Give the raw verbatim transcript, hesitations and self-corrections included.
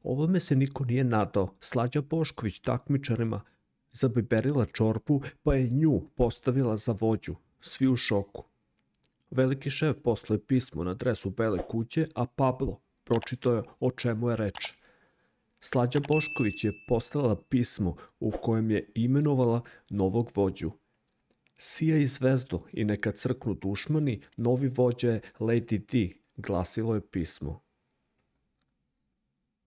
Ovome se niko nije nadao. Slađa Bošković takmičarima zabiberila čorbu, pa je nju postavila za vođu. Svi u šoku. Veliki šef posle pismo na adresu Bele kuće, a Pablo pročitao je o čemu je reč. Slađa Bošković je poslala pismo u kojem je imenovala novog vođu. Sijaj zvezdo i neka crknu dušmani, novi vođa je Lady D, glasilo je pismo.